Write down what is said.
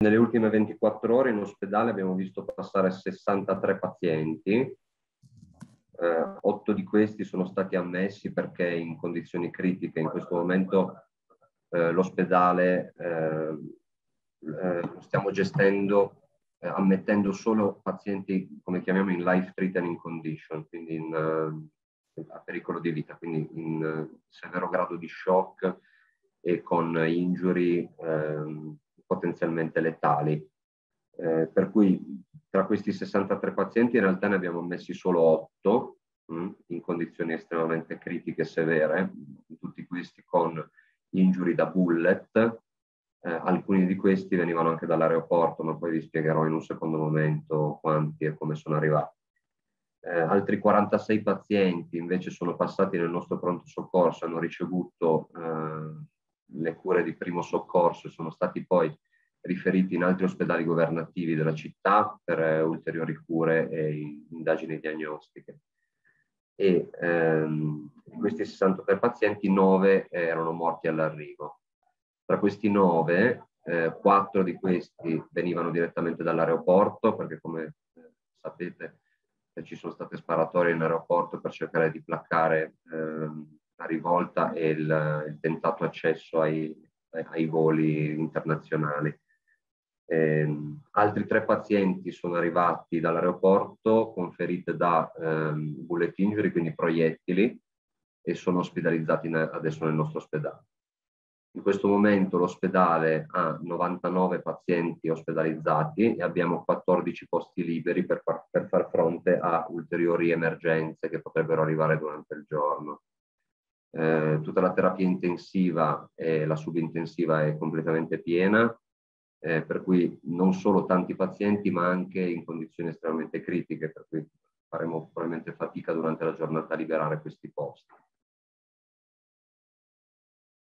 Nelle ultime 24 ore in ospedale abbiamo visto passare 63 pazienti, 8 di questi sono stati ammessi perché in condizioni critiche. In questo momento l'ospedale lo stiamo gestendo ammettendo solo pazienti, come chiamiamo, in life threatening condition, quindi a pericolo di vita, quindi in severo grado di shock e con injury potenzialmente letali. Per cui tra questi 63 pazienti in realtà ne abbiamo messi solo 8 in condizioni estremamente critiche e severe, tutti questi con injury da bullet. Alcuni di questi venivano anche dall'aeroporto, ma poi vi spiegherò in un secondo momento quanti e come sono arrivati. Altri 46 pazienti invece sono passati nel nostro pronto soccorso, hanno ricevuto le cure di primo soccorso e sono stati poi riferiti in altri ospedali governativi della città per ulteriori cure e indagini diagnostiche. E di questi 63 pazienti 9 erano morti all'arrivo. Tra questi 9, 4 di questi venivano direttamente dall'aeroporto, perché come sapete ci sono state sparatorie in aeroporto per cercare di placare la rivolta e il tentato accesso ai voli internazionali. Altri 3 pazienti sono arrivati dall'aeroporto con ferite da bullet injury, quindi proiettili, e sono ospedalizzati adesso nel nostro ospedale. In questo momento l'ospedale ha 99 pazienti ospedalizzati e abbiamo 14 posti liberi per far fronte a ulteriori emergenze che potrebbero arrivare durante il giorno. Tutta la terapia intensiva e la subintensiva è completamente piena, per cui non solo tanti pazienti ma anche in condizioni estremamente critiche, per cui faremo probabilmente fatica durante la giornata a liberare questi posti.